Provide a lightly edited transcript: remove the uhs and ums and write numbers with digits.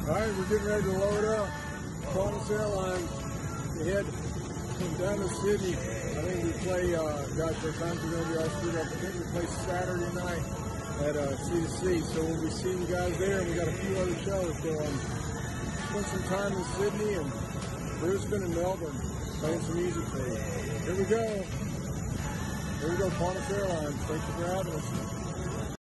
All right, we're getting ready to load up. Qantas Airlines to head down to Sydney. I think we play, gosh, our times are going to be all screwed up. I think we play Saturday night at C2C. So we'll be seeing you guys there. And we got a few other shows. So spend some time in Sydney and Brisbane and Melbourne playing some music for you. Here we go. Here we go, Qantas Airlines. Thank you for having us.